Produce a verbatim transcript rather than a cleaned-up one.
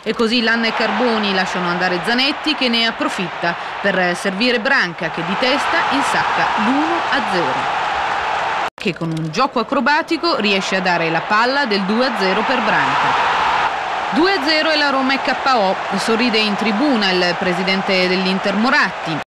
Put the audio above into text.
E così Lanna e Carboni lasciano andare Zanetti, che ne approfitta per servire Branca, che di testa insacca l'uno a zero. Che con un gioco acrobatico riesce a dare la palla del due a zero per Branca. due a zero e la Roma è K O. Sorride in tribuna il presidente dell'Inter Moratti.